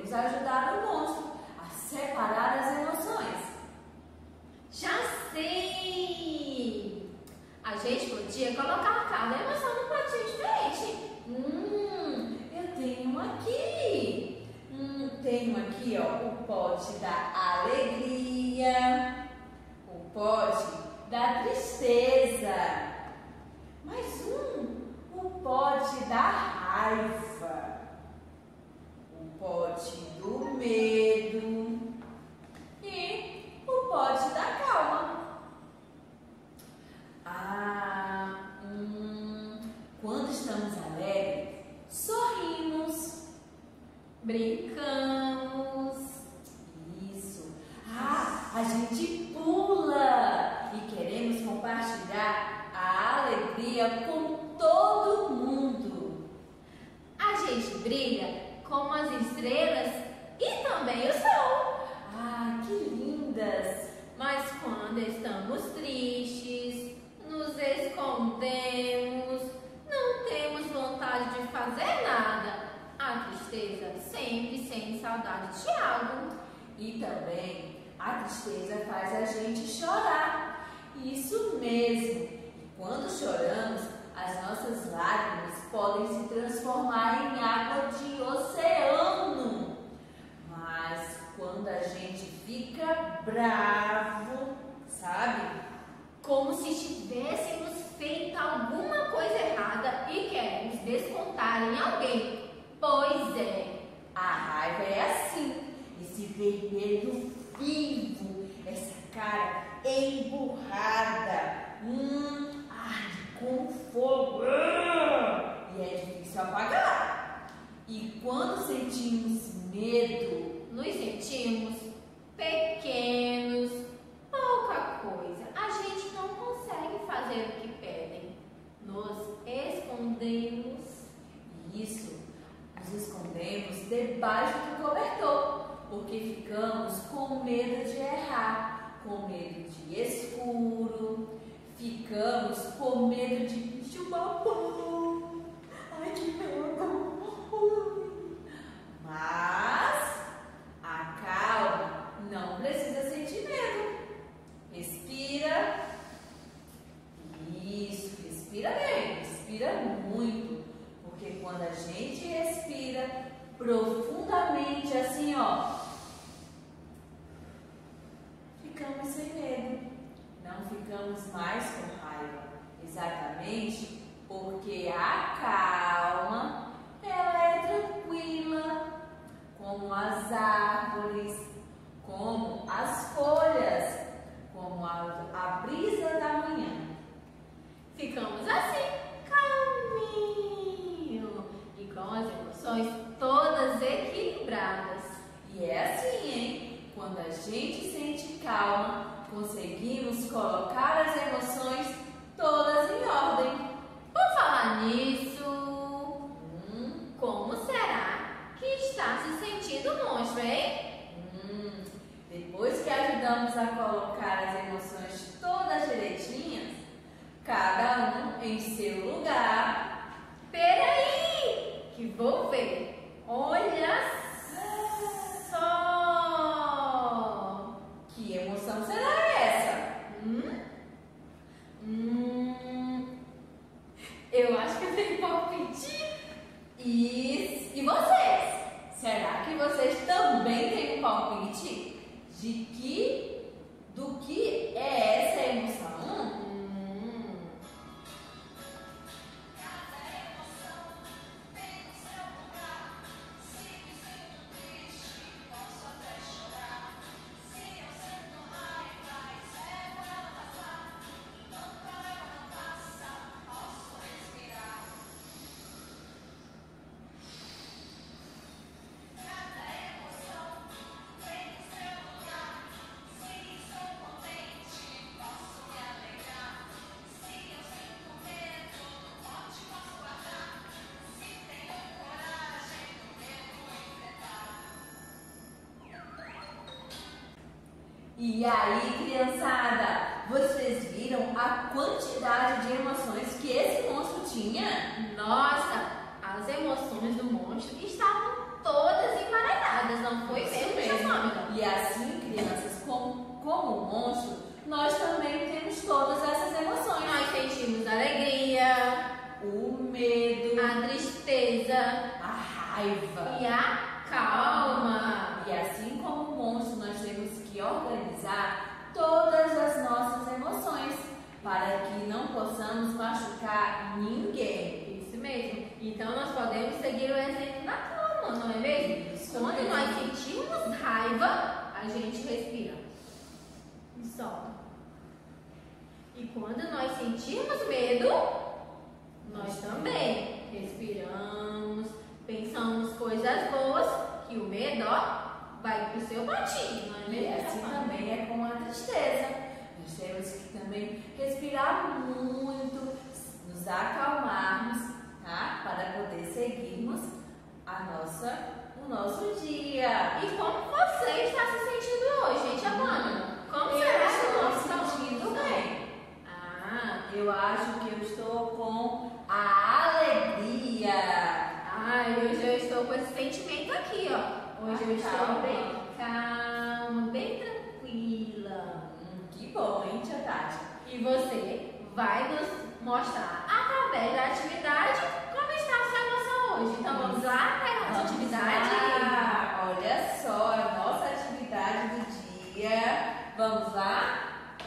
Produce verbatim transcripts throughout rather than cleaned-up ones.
podemos ajudar o monstro a separar as emoções? Já sei! A gente podia colocar cada emoção num potinho diferente. Hum, eu tenho um aqui. Hum, tenho aqui, ó, o pote da alegria, o pote da tristeza, mais um, o pote da raiva, o pote do medo e o pote da calma. Ah, hum, quando estamos alegres, sorrimos, brincamos. Isso. Ah, a gente pula e queremos compartilhar a alegria com todo mundo. A gente brilha como as estrelas e também o sol. Ah, que lindas! Mas quando estamos tristes, nos escondemos, não temos vontade de fazer nada. A tristeza sempre sente saudade de algo. E também a tristeza faz a gente chorar. Isso mesmo. E quando choramos, as nossas lágrimas podem se transformar em água de oceano. Mas quando a gente fica bravo, sabe? Como se tivéssemos feito alguma coisa errada e queremos descontar em alguém. Pois é. A raiva é assim, esse vermelho vivo, essa cara emburrada, hum, arde com fogo, e é difícil apagar. E quando sentimos medo, nos sentimos pequenos, pouca coisa. A gente não consegue fazer o que pedem. Nos escondemos. Isso, nos escondemos debaixo do cobertor, porque ficamos com medo de errar, com medo de escuro, ficamos com medo de bicho babão. Ai, que medo! Mas a calma não precisa sentir medo. Respira. Isso, respira bem, respira muito. Porque quando a gente respira profundamente assim, ó, ficamos sem medo. Não ficamos mais com raiva. Exatamente porque a calma, ela é tranquila, como as árvores, como as folhas, como a, a brisa da manhã. Ficamos assim, calminho e com as emoções todas equilibradas. E é assim, hein? Quando a gente sente calma, conseguimos colocar as emoções todas em ordem. Por falar nisso, hum, como será que está se sentindo o monstro, hein? Hum, depois que ajudamos a colocar as emoções todas direitinhas, cada um em seu lugar. Peraí, que vou ver. Olha só! Que emoção será essa? Hum? Hum, eu acho que eu tenho palpite. E, e vocês? Será que vocês também têm um palpite de que, do que é essa emoção? E aí, criançada, vocês viram a quantidade de emoções que esse monstro tinha? Nossa, as emoções do monstro estavam todas emaranhadas, E assim, crianças, como, como um monstro, nós também temos todas essas emoções. Nós sentimos a alegria, O medo, a tristeza a raiva. e a calma. E assim como um monstro, nós temos que organizar todas as nossas emoções para que não possamos machucar ninguém. Isso mesmo. Então nós podemos seguir o exemplo da calma, não é mesmo? Isso Quando mesmo. nós sentimos raiva, a gente respira e solta. E quando nós sentimos medo, nós também respiramos, pensamos coisas boas, que o medo ó, vai pro seu patinho, não é E mesmo? assim também é com a tristeza. Nós temos que também respirar muito, nos acalmarmos, tá? Para poder seguirmos a nossa, o nosso dia. E como você está se sentindo hoje, gente, Amanda? Como Eu será que estou nós me estamos sentindo bem? bem. Ah, Eu acho que eu estou com a alegria. ai, hoje eu estou com esse sentimento aqui, ó. Hoje eu estou Calma. bem calma, bem tranquila. Hum, que bom, hein, tia Tati? E você vai nos mostrar, através da atividade, como está a sua emoção hoje. Então vamos lá para a nossa Vamos atividade? lá. Olha só, a nossa atividade do dia. Vamos lá?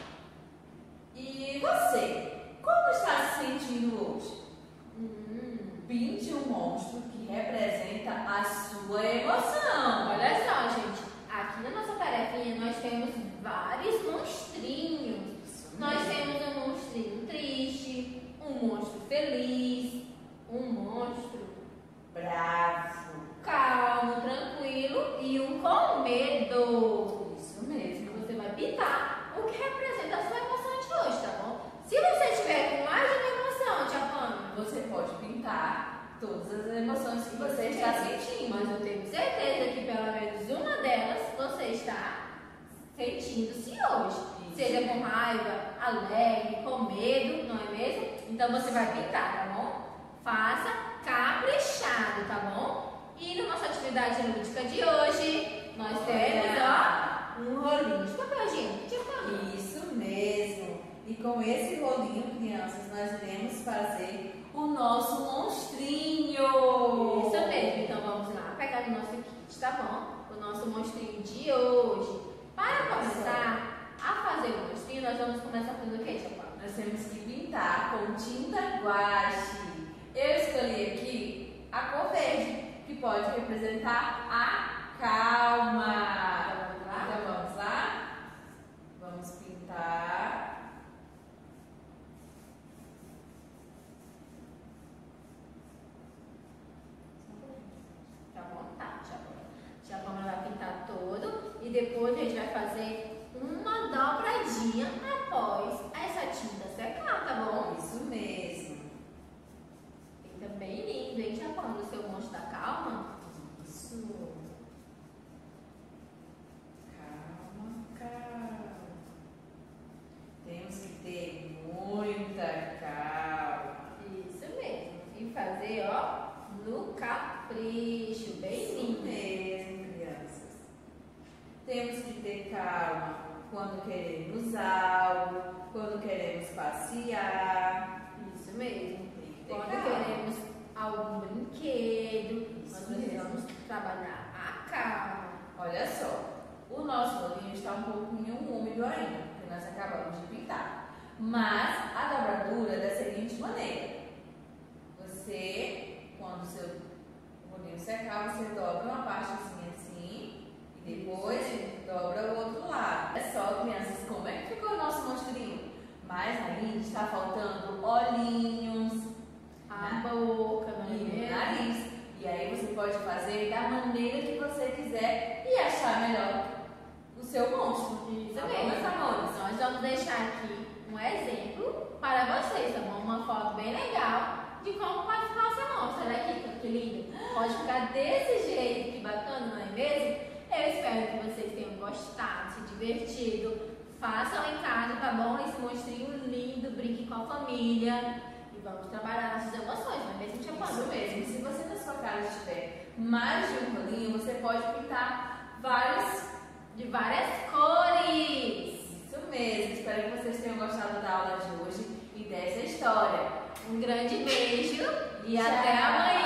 E você, como está se sentindo hoje? Hum, Pinte um monstro que representa a sua emoção. olha só, gente. Aqui na nossa tarefinha nós temos vários monstrinhos. Nós temos um monstrinho triste, um monstro feliz, um monstro Bravo. calmo, tranquilo e um com medo. Isso mesmo. Você vai pintar o que representa a sua emoção de hoje, tá bom? Se você tiver com mais de uma emoção, Tia Pâmela, Você pode pintar todas as emoções que você está sentindo. mas eu tenho certeza que pelo menos uma delas você está sentindo-se hoje. Isso. Seja com raiva, alegre, com medo, não é mesmo? Então você vai pintar, tá bom? Faça caprichado, tá bom? E na nossa atividade lúdica de hoje, nós temos, ó, um rolinho de papel higiênico. Tia Pâmela. Isso mesmo. E com esse rolinho, crianças, nós iremos fazer o nosso monstrinho. Isso mesmo, então vamos lá pegar o nosso kit, tá bom? O nosso monstrinho de hoje. Para começar a fazer o monstrinho, nós vamos começar fazendo o que, Tia Pâmela? Nós temos que pintar com tinta guache. Eu escolhi aqui a cor verde, que pode representar a calma. Vamos lá? Então vamos lá? Vamos pintar. Tá bom? Tá, Tia Pâmela. Tia Pâmela vai pintar todo e depois a gente vai fazer uma dobradinha após essa tinta secar, tá bom? Isso mesmo. Fica bem lindo, hein, Tia Pâmela? O seu monstro da calma. Isso. Calma, calma. Temos que ter muita calma. Isso mesmo. E fazer, ó, no capricho, bem Isso lindo. mesmo, crianças. Temos que ter calma quando queremos algo, quando queremos passear. Isso mesmo. Tem que ter Quando calma. queremos algum brinquedo, Isso nós mesmo. precisamos trabalhar a calma. Olha só, o nosso rolinho está um pouquinho úmido ainda, porque nós acabamos de pintar. Mas a dobradura é da seguinte maneira: você, quando o seu rolinho secar, você dobra uma partezinha assim e depois dobra o outro lado. Olha só, crianças, como é que ficou o nosso monstrinho? Mas ainda está faltando olhinhos, A né? boca, não é E o mesmo? nariz. E aí você pode fazer da maneira que você quiser e achar melhor o seu monstro. Isso Tá bom, mesmo. meus amores? Nós vamos deixar aqui um exemplo para vocês, tá bom? Uma foto bem legal de como pode ficar o seu monstro. Olha aqui, que lindo. Pode ficar desse jeito, que bacana, não é mesmo? Eu espero que vocês tenham gostado, se divertido. Façam em casa, tá bom? Esse monstrinho lindo, brinque com a família. E vamos trabalhar nossas emoções, não é mesmo, Tia Isso Pâmela? mesmo. Se você na sua casa tiver mais de um rolinho, você pode pintar vários de várias cores. Isso mesmo, espero que vocês tenham gostado da aula de hoje e dessa história. Um grande beijo e Tchau. até amanhã.